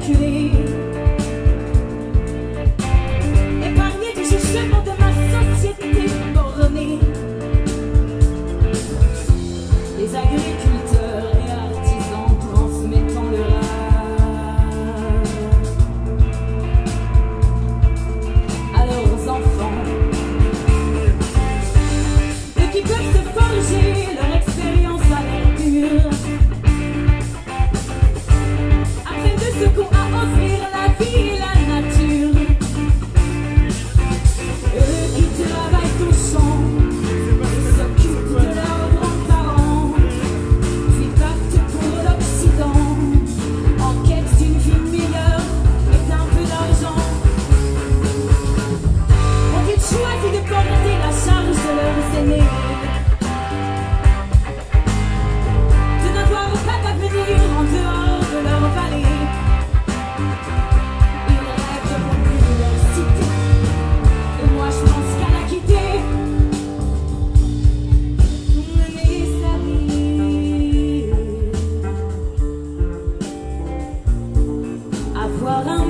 reculer, épargné du jugement de ma société bornée. Les agriculteurs et artisans transmettant le art à leurs enfants, eux qui peuvent se forger leur expérience à l'air pur, afin de secours à offrir la vie et la nature. Eux qui travaillent au champ, s'occupent de leurs grands-parents, puis partent pour l'Occident, en quête d'une vie meilleure et d'un peu d'argent. Ont-ils choisi de porter la charge de leurs aînés, de n'avoir pas d'avenir en dehors de leur vallée? Ils rêvent de revenir leur cité, et moi je pense qu'à la quitter, mener sa vie, avoir un